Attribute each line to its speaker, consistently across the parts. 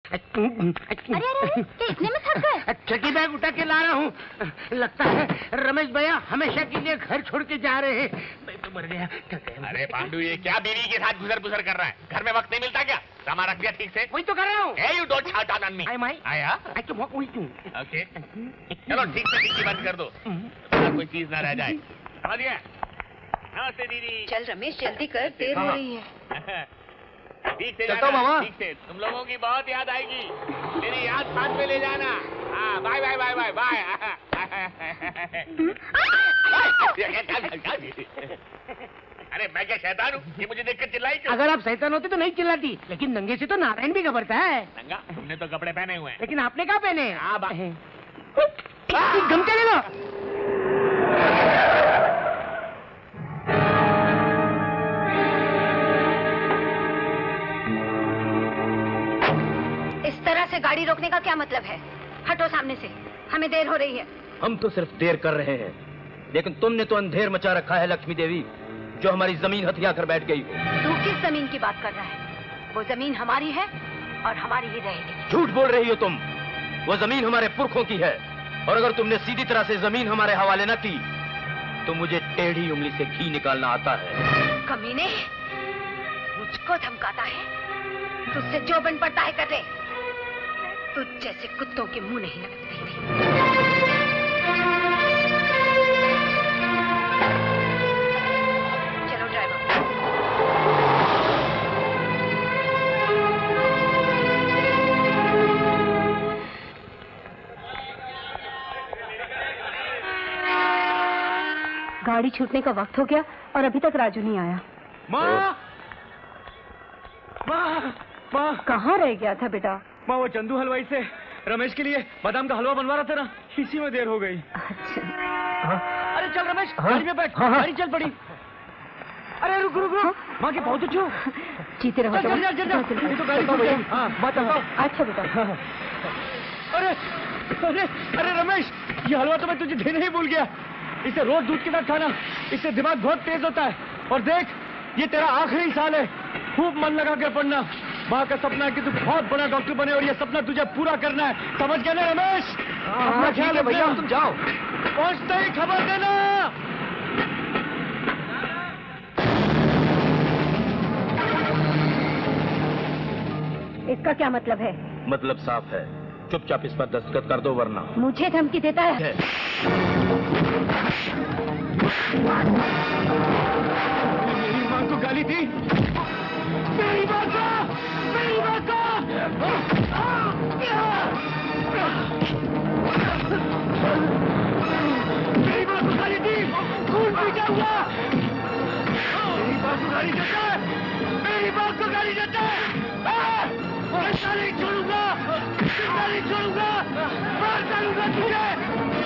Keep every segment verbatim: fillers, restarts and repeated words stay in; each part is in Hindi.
Speaker 1: अरे अरे इतने में थक गए?
Speaker 2: चकी बैग उठा के ला रहा हूँ। लगता है रमेश भैया हमेशा के लिए घर छोड़ के जा रहे हैं। मैं तो मर गया।
Speaker 3: अरे पांडु, ये क्या बीवी के साथ गुजर गुजर कर रहा है? घर में वक्त नहीं मिलता क्या? सामान रख दिया ठीक से?
Speaker 2: वही तो कर रहा हूँ।
Speaker 3: Hey, you don't shout on me. आया? ओके, चलो ठीक से डिक्की बंद कर दो, कोई चीज ना रह जाए। समझ गया? नमस्ते दीदी।
Speaker 1: चल रमेश जल्दी कर, देर हो रही है।
Speaker 3: ठीक से जाना, ठीक से। तुम लोगों की बहुत याद आएगी, मेरी याद साथ में ले जाना। हाँ, bye bye bye bye bye. अरे मैं क्या शैतान हूँ? ये मुझे देखकर चिल्लाई क्यों?
Speaker 2: अगर आप शैतान होते तो नहीं चिल्लाती, लेकिन नंगे से तो नारायण भी घबरता है।
Speaker 3: नंगा? तुमने तो कपड़े पहने हुए हैं।
Speaker 2: लेकिन आपने क्या पहने?
Speaker 3: हाँ,
Speaker 2: धमके ले लो।
Speaker 1: इस तरह से गाड़ी रोकने का क्या मतलब है? हटो सामने से, हमें देर हो रही है।
Speaker 4: हम तो सिर्फ देर कर रहे हैं, लेकिन तुमने तो अंधेर मचा रखा है लक्ष्मी देवी, जो हमारी जमीन हथिया कर बैठ गई।
Speaker 1: तू किस जमीन की बात कर रहा है? वो जमीन हमारी है और हमारी ही रहेगी।
Speaker 4: झूठ बोल रही हो तुम। वो जमीन हमारे पुरखों की है, और अगर तुमने सीधी तरह से जमीन हमारे हवाले न की तो मुझे टेढ़ी उंगली से घी निकालना आता है।
Speaker 1: कमीने, मुझको धमकाता है? तुझसे जो बन पड़ता है कर ले। तुझ जैसे कुत्तों के मुंह नहीं लगते। चलो ड्राइवर।
Speaker 5: गाड़ी छूटने का वक्त हो गया और अभी तक राजू नहीं आया।
Speaker 6: माँ, माँ, माँ,
Speaker 5: कहाँ रह गया था बेटा?
Speaker 6: माँ, वो चंदू हलवाई से रमेश के लिए बादाम का हलवा बनवा रहा था ना, इसी में देर हो गई।
Speaker 5: अच्छा।
Speaker 6: अरे चल रमेश,
Speaker 4: हाँ?
Speaker 6: गाड़ी में बैठ।
Speaker 4: हाँ, हाँ।
Speaker 6: गाड़ी चल पड़ी। अरे रुक रुक रुक, माँ के बहुत छू।
Speaker 5: जीते रहो।
Speaker 6: चल चल चल चल, ये तो गाड़ी छूट गई। हाँ, बात बताओ।
Speaker 5: अच्छा बेटा।
Speaker 6: अरे अरे अरे रमेश, ये हलवा तो मैं तुझे देना ही भूल गया। इसे रोज दूध के साथ खाना, इससे दिमाग बहुत तेज होता है। और देख, ये तेरा आखिरी साल है, खूब मन लगा कर पढ़ना। माँ का सपना है कि तू बहुत बड़ा डॉक्टर बने, और ये सपना तुझे पूरा करना है। समझ गया ना रमेश? अपना ख्याल है भैया, तुम जाओ, पहुंचते ही खबर देना।
Speaker 5: इसका क्या मतलब है?
Speaker 4: मतलब साफ है, चुपचाप इस पर दस्तखत कर दो वरना।
Speaker 5: मुझे धमकी देता है?
Speaker 6: मेरी माँ को गाली दी, मेरी माँ को, मेरी माँ को, मेरी माँ को गाली दी, खून पी जाऊंगा। मेरी माँ को गाली देता है, मेरी माँ को गाली देता है। मैं नहीं छोड़ूंगा, मैं नहीं छोड़ूंगा, मार डालूंगा तुझे।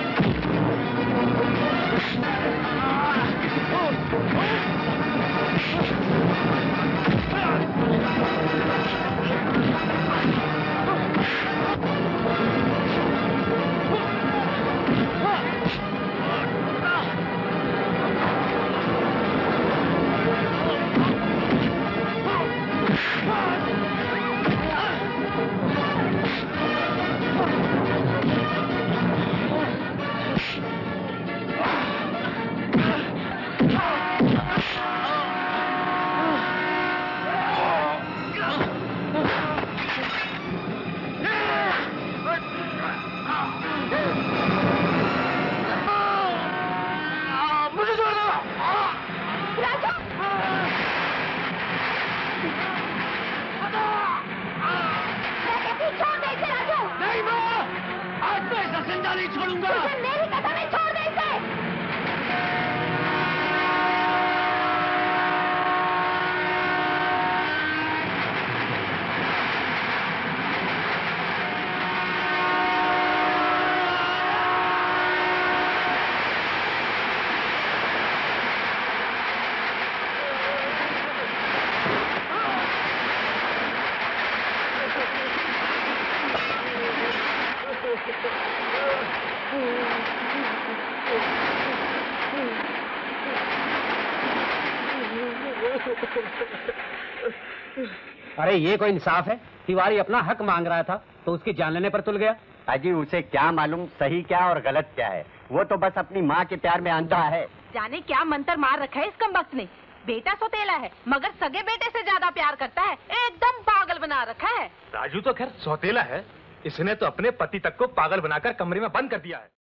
Speaker 4: अरे ये कोई इंसाफ है?
Speaker 2: तिवारी अपना हक मांग रहा था तो उसके जान लेने पर तुल गया।
Speaker 7: अजी उसे क्या मालूम सही क्या और गलत क्या है, वो तो बस अपनी माँ के प्यार में अंधा है।
Speaker 1: जाने क्या मंत्र मार रखा है इस कमबख्त ने। बेटा सौतेला है मगर सगे बेटे से ज्यादा प्यार करता है, एकदम पागल बना रखा है।
Speaker 4: राजू तो खैर सौतेला है, इसने तो अपने पति तक को पागल बनाकर कमरे में बंद कर दिया है।